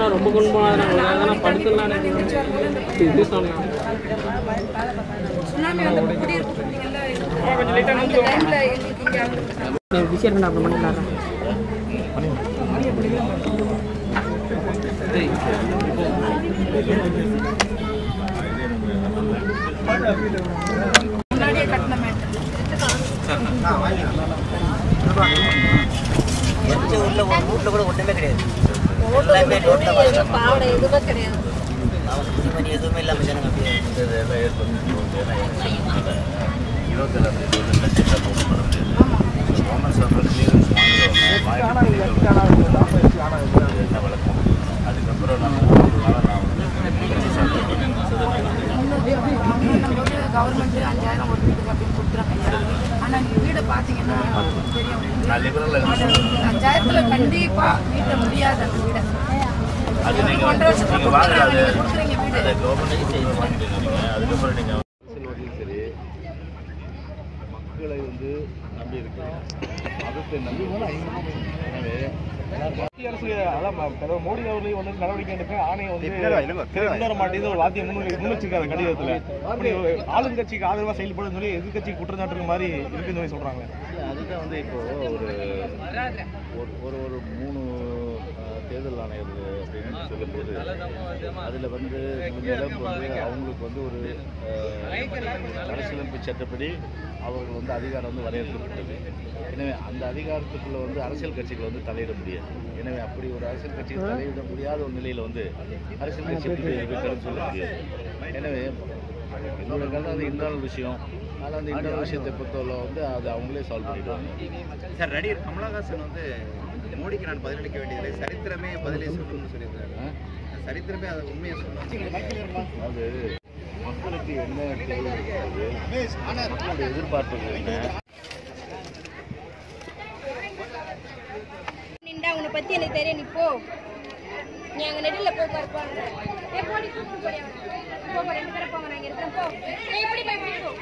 அதெல்லாம் ரொம்ப குடும்பம் அதெல்லாம் படுத்துலாம் இது சொன்னாங்க விஷயம் நான் அப்புறம் பண்ணிடலாம் முன்னாடியே கட்டின மேட்டர் வீட்டில் கூட ஒன்றுமே கிடையாது பாவடை எதுவுமே கிடையாது மணி எதுவுமே இல்லாமல் ஜனங்க அப்படியே அதுக்கப்புறம் கவர்மெண்ட் 5000 ஒரு வீட்டுக்கு அப்படின்னு கொடுத்துறாங்க. ஆனால் நீங்கள் வீடை பார்த்தீங்கன்னா தெரியும் 5000த்துல கண்டிப்பாக வீட்டை முடியாது அந்த வீடை. அது 1.5 வருஷத்துக்கு கொடுக்குறீங்க வீடு. அதுக்கப்புறம் நீங்கள் சரி மக்களை வந்து நம்பி இருக்கிறோம் மதத்தை நம்பி எனவே மத்திய அரசு அதான் மோடி அவர்களையும் வந்து நடவடிக்கை எடுக்க ஆணையம் வந்து மாட்டேங்குது ஒரு வாத்தியம் முன்வச்சிருக்காரு கடிதத்தில் அப்படி ஆளுங்கட்சிக்கு ஆதரவாக செயல்படும் சொல்லி எதிர்கட்சிக்கு குற்றச்சாட்டு மாதிரி இருக்குன்னு சொல்லி சொல்றாங்க. அதுதான் வந்து இப்போ ஒரு 3 தேர்தல் ஆணையர் அப்படின்னு சொல்லும்போது அதில் வந்து அவங்களுக்கு வந்து ஒரு அரசியலமைப்பு சட்டப்படி அவர்கள் வந்து அதிகாரம் வந்து வரையறுக்கப்பட்டது. எனவே அந்த அதிகாரத்துக்குள்ள வந்து அரசியல் கட்சிகள் வந்து தலையிட முடியாது. எனவே அப்படி ஒரு அரசியல் கட்சிகள் தலையிட முடியாத ஒரு நிலையில் வந்து அரசியல் கட்சி கருத்து சொல்ல முடியாது. எனவே என்னோட கருத்து அது இன்டர்னல் விஷயம். ஆனால் அந்த இன்டர்னல் விஷயத்தை பொறுத்தவரை வந்து அது அவங்களே சால்வ் பண்ணிடுவாங்க. சார் நடிகர் கமலஹாசன் வந்து மோடிக்கு நான் பதிலளிக்க வேண்டியதில்லை சரித்திரமே பதிலே சொல்லணும்னு சொல்லியிருக்காரு. சரித்திரமே அதை உண்மையை சொல்லணும். அது மக்களுக்கு என்ன தேவை இருக்கிறது மக்களுடைய எதிர்பார்ப்புகள் என்ன நின்றா உன்னை பற்றி எனக்கு தெரியும். நீ போ நீ அங்கே நெடில் போய் பார்ப்பாங்க போடி போங்க 2 பேரும் போங்க நான் இங்கே இருக்கிறேன் போ நீ எப்படி போய் போ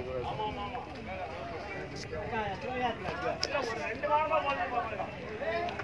ஒரு 2 வாரமா